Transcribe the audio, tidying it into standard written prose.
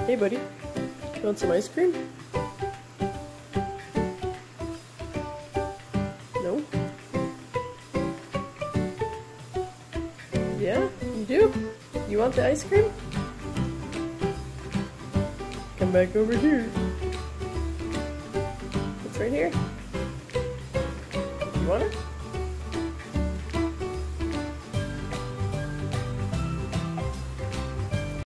Hey buddy, you want some ice cream? No? Yeah, you do? You want the ice cream? Come back over here. It's right here. You want it?